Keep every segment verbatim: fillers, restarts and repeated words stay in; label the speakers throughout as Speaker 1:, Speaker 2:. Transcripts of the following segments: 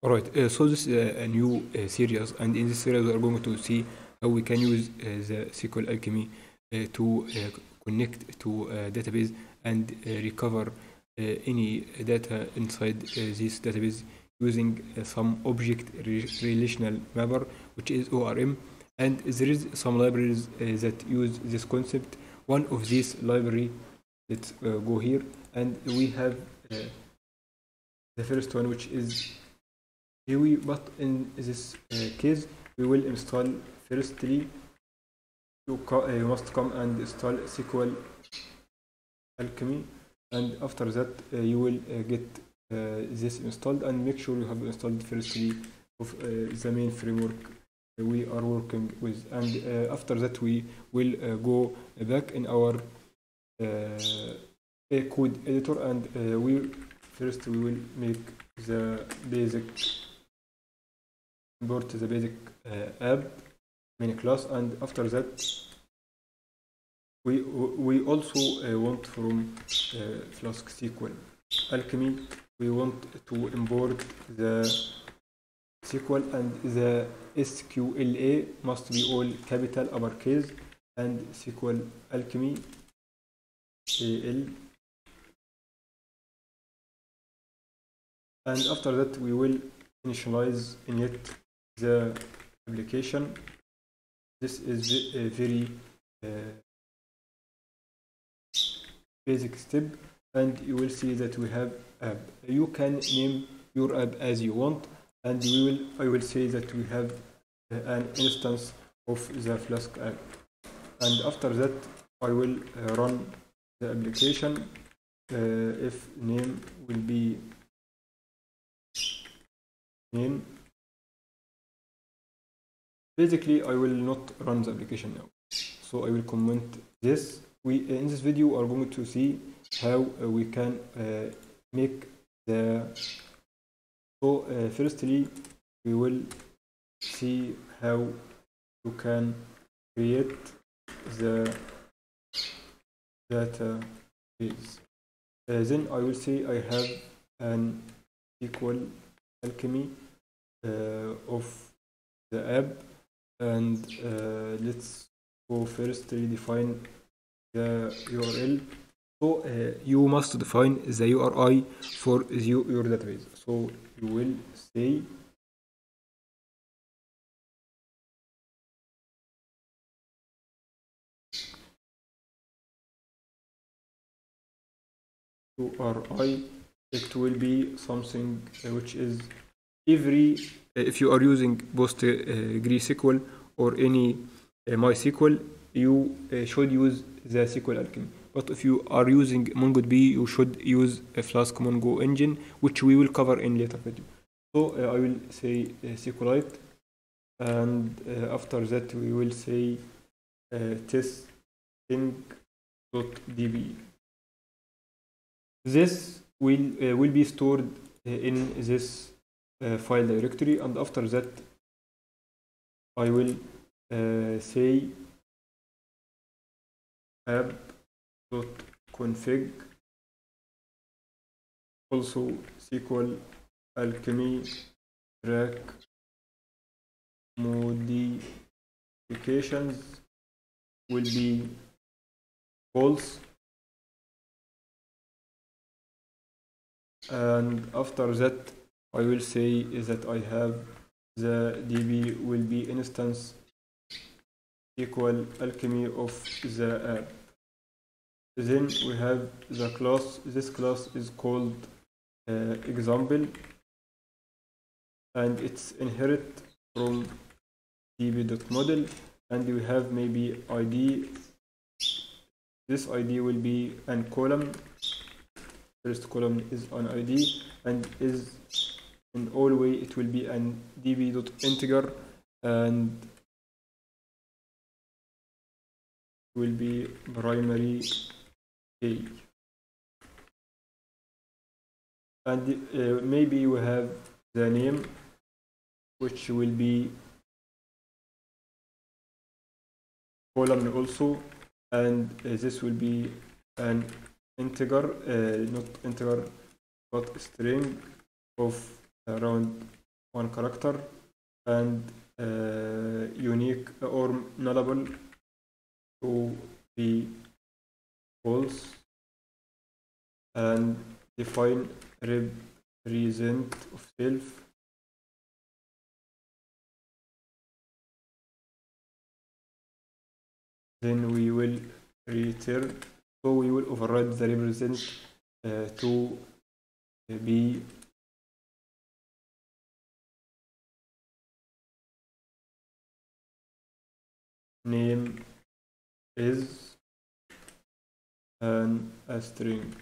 Speaker 1: All right, uh, so this is a, a new uh, series, and in this series we are going to see how we can use uh, the S Q L Alchemy uh, to uh, connect to a database and uh, recover uh, any data inside uh, this database using uh, some object re relational mapper, which is O R M. And there is some libraries uh, that use this concept. One of these library, let's uh, go here, and we have uh, the first one, which is G U I, but in this uh, case, we will install firstly, you, uh, you must come and install S Q L Alchemy, and after that, uh, you will uh, get uh, this installed, and make sure you have installed firstly of uh, the main framework we are working with, and uh, after that, we will uh, go back in our uh, code editor, and uh, we first we will make the basic import the basic uh, app main class, and after that we we also uh, want from uh, Flask S Q L Alchemy we want to import the S Q L, and the S Q L A must be all capital uppercase, and S Q L Alchemy A L, and after that we will initialize init the application. This is a very uh, basic step, and you will see that we have app. You can name your app as you want, and we will I will say that we have uh, an instance of the Flask app, and after that I will uh, run the application. Uh, if name will be name. Basically, I will not run the application now, so I will comment this. We in this video are going to see how uh, we can uh, make the. So uh, firstly, we will see how you can create the database. Uh, then I will say I have an S Q L Alchemy uh, of the app, and uh, let's go first redefine the U R L. So uh, you must define the U R I for the, your database. So you will say U R I. It will be something uh, which is every uh, if you are using PostgreSQL or any uh, MySQL, you uh, should use the S Q L Alchemy. But if you are using MongoDB, you should use a Flask Mongo engine, which we will cover in later video. So uh, I will say uh, SQLite, and uh, after that we will say uh, testing.db. This will uh, will be stored uh, in this uh, file directory, and after that I will uh, say app.config, also S Q L Alchemy track modifications will be false, and after that I will say that I have the D B will be instance S Q L Alchemy of the app. Then we have the class. This class is called uh, example, and it's inherit from db.model, and we have maybe I D. This I D will be an column. First column is an I D, and is in all way it will be an db.integer, and will be primary key. And uh, maybe we have the name, which will be column also, and uh, this will be an integer, uh, not integer, but string of around one character, and uh, unique or nullable to be false, and define represent of self. Then we will return, so we will override the represent uh, to be name is and a string,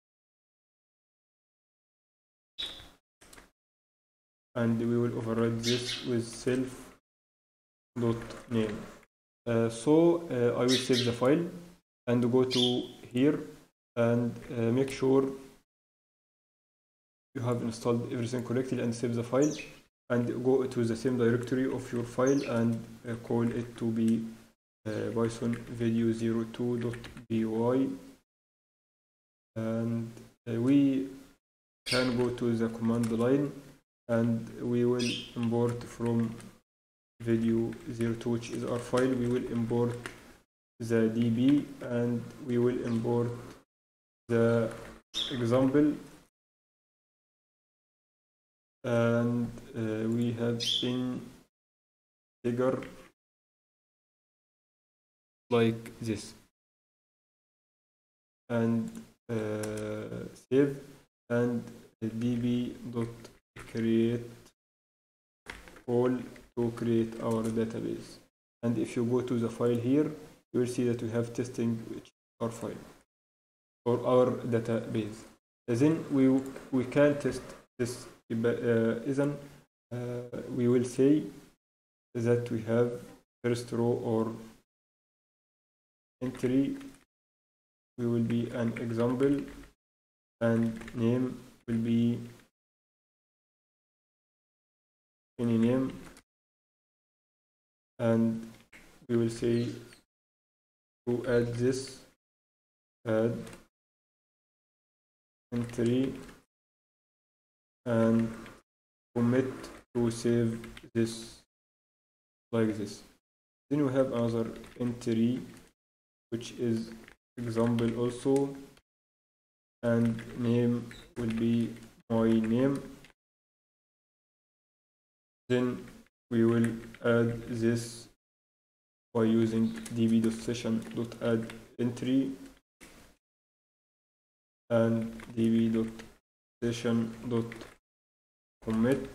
Speaker 1: and we will override this with self dot name. Uh, so uh, I will save the file and go to here and uh, make sure you have installed everything correctly and save the file, and go to the same directory of your file and uh, call it to be uh, Python video zero two dot p y, and uh, we can go to the command line and we will import from video zero two, which is our file. We will import the D B and we will import the example, and uh, we have in figure like this, and uh, save, and db dot create all to create our database. And if you go to the file here, you will see that we have testing, which is our file for our database. Then we we can test this. Uh, isn't uh, we will say that we have first row or entry, we will be an example, and name will be any name, and we will say to add this, add entry, and commit to save this like this. Then we have another entry which is example also, and name will be my name. Then we will add this by using db.session.add entry and db.session.commit.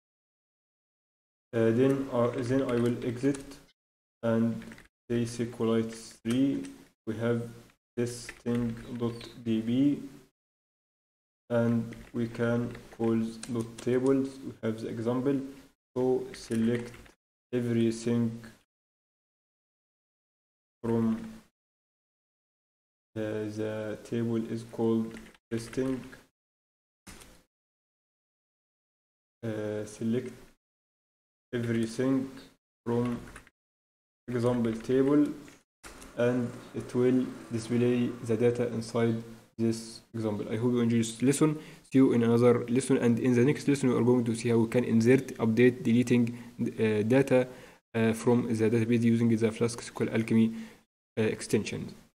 Speaker 1: Uh, then, uh, then I will exit and say SQLite three. We have this thing.db, and we can call dot tables. We have the example. So select everything from uh, the table is called testing. Uh, select everything from example table, and it will display the data inside this example. I hope you enjoyed this lesson. See you in another lesson, and in the next lesson we are going to see how we can insert, update, deleting uh, data uh, from the database using the Flask S Q L Alchemy uh, extensions.